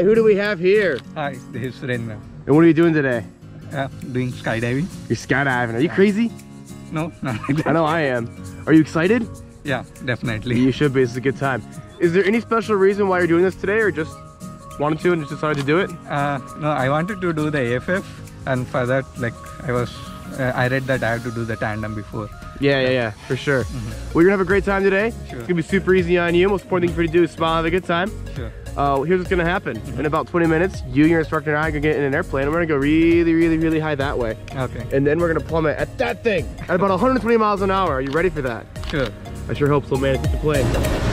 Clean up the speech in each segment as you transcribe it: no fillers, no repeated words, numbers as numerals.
who do we have here? Hi, this is Surendra. And what are you doing today? Doing skydiving. You're skydiving. Are you crazy? No, not like that. I know I am. Are you excited? Yeah, definitely. You should be. It's a good time. Is there any special reason why you're doing this today, or just wanted to and just decided to do it? No, I wanted to do the AFF, and for that, like I read that I have to do the tandem before. Yeah, for sure. Well, you're gonna have a great time today. Sure. It's gonna be super easy on you. Most important thing for you to do is smile and have a good time. Sure. Here's what's gonna happen. In about 20 minutes, you, your instructor, and I are gonna get in an airplane, and we're gonna go really, really, really high that way. Okay. And then we're gonna plummet at that thing at about 120 miles an hour. Are you ready for that? Sure. I sure hope so, man. It's the plane.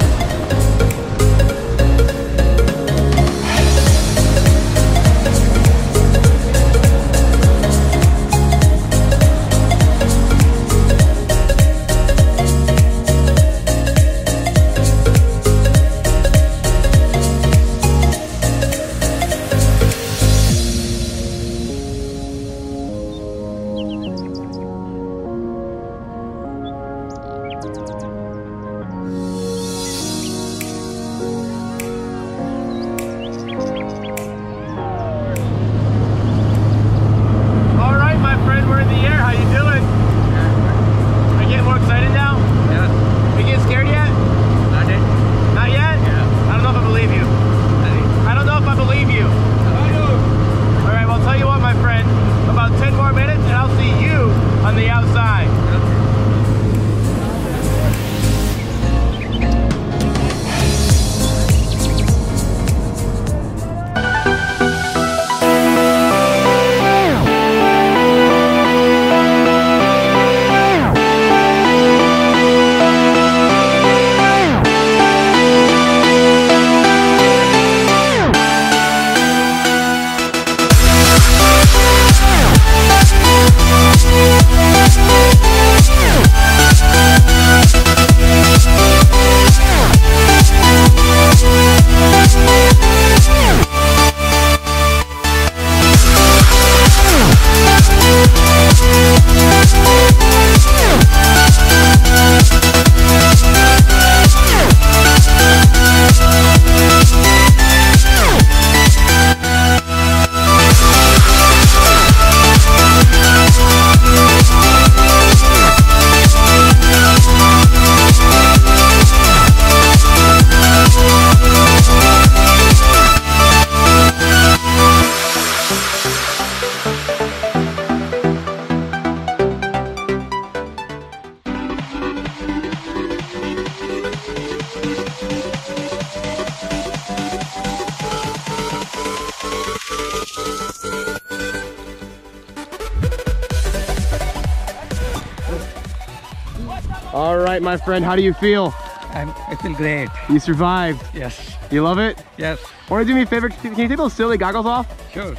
All right, my friend, how do you feel? I feel great. You survived. Yes. You love it? Yes. Want to do me a favor? Can you take those silly goggles off? Sure.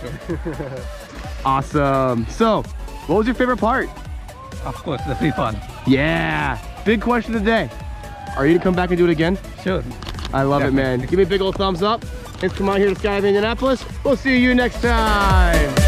Awesome. So, what was your favorite part? Of course, the free fall. Yeah. Big question of the day. Are you gonna come back and do it again? Sure. I love it, man. Give me a big old thumbs up. Thanks for coming out here to Skydiving Indianapolis. We'll see you next time.